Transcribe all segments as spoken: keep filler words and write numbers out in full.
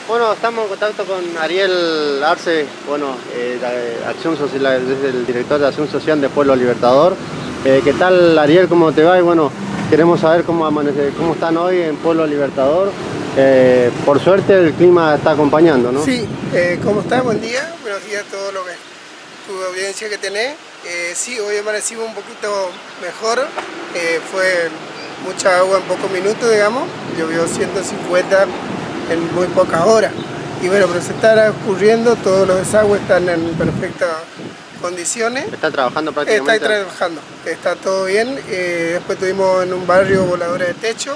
Bueno, estamos en contacto con Ariel Arce, bueno, eh, de Acción Social, desde el director de Acción Social de Pueblo Libertador. Eh, ¿Qué tal, Ariel? ¿Cómo te va? Y bueno, queremos saber cómo, amanece, cómo están hoy en Pueblo Libertador. Eh, por suerte el clima está acompañando, ¿no? Sí, eh, ¿cómo estás? Buen día, buenos días a todo lo que tu audiencia que tenés. Eh, sí, hoy amanecimos un poquito mejor, eh, fue mucha agua en pocos minutos, digamos, llovió ciento cincuenta en muy pocas horas. Y bueno, pero se está ocurriendo, todos los desagües están en perfectas condiciones. ¿Está trabajando prácticamente? Está trabajando, está todo bien. Eh, después tuvimos en un barrio voladores de techo,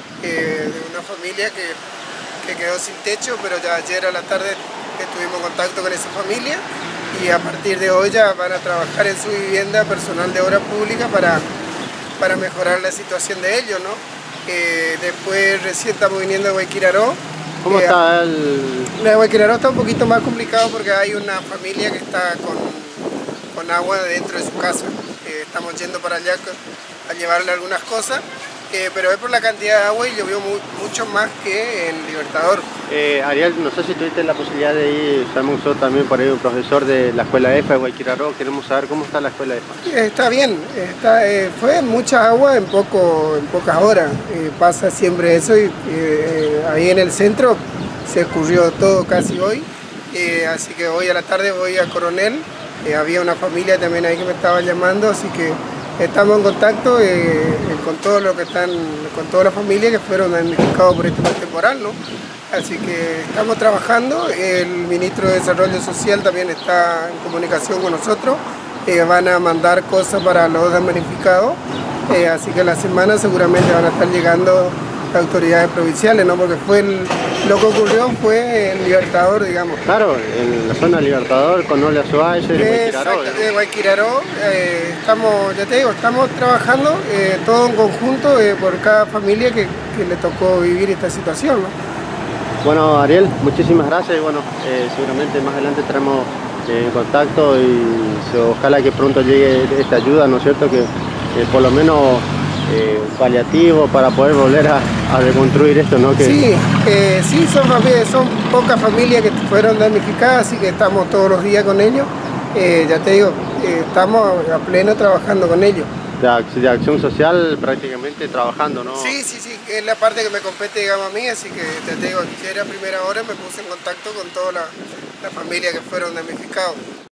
eh, de una familia que, que quedó sin techo, pero ya ayer a la tarde estuvimos en contacto con esa familia y a partir de hoy ya van a trabajar en su vivienda personal de obra pública para, para mejorar la situación de ellos, ¿no? Eh, después recién estamos viniendo de Guayquiraró. ¿Cómo eh, está el...? La de Guayquiraró está un poquito más complicado porque hay una familia que está con, con agua dentro de su casa. Eh, estamos yendo para allá a llevarle algunas cosas, eh, pero es por la cantidad de agua y llovió muy, mucho más que en Libertador. Eh, Ariel, no sé si tuviste la posibilidad de ir, sabemos que sos también por ahí un profesor de la escuela EFA de Guayquiraró, queremos saber cómo está la escuela EFA. Está bien, está, eh, fue mucha agua en, poco, en pocas horas, eh, pasa siempre eso y eh, ahí en el centro se escurrió todo casi hoy, eh, así que hoy a la tarde voy a Coronel, eh, había una familia también ahí que me estaba llamando, así que estamos en contacto eh, con todo lo que están, con toda la familia que fueron damnificados por este mal temporal, ¿no? Así que estamos trabajando, el ministro de Desarrollo Social también está en comunicación con nosotros, eh, van a mandar cosas para los damnificados, eh, así que la semana seguramente van a estar llegando autoridades provinciales, ¿no? Porque fue el, lo que ocurrió fue en Libertador, digamos. Claro, en la zona Libertador, con Ola Suárez, de Guayquiraró. De Guayquiraró, eh, estamos, ya te digo, estamos trabajando eh, todo en conjunto eh, por cada familia que, que le tocó vivir esta situación, ¿no? Bueno, Ariel, muchísimas gracias y bueno, eh, seguramente más adelante estaremos eh, en contacto y se, ojalá que pronto llegue esta ayuda, ¿no es cierto? Que eh, por lo menos eh, paliativo para poder volver a, a reconstruir esto, ¿no? Que... Sí, eh, sí, son, familias, son pocas familias que fueron damnificadas, así que estamos todos los días con ellos. Eh, ya te digo, eh, estamos a pleno trabajando con ellos. De, de acción social prácticamente trabajando, ¿no? Sí, sí, sí, es la parte que me compete, digamos, a mí, así que ya te digo, ayer a primera hora me puse en contacto con toda la, la familia que fueron damnificados.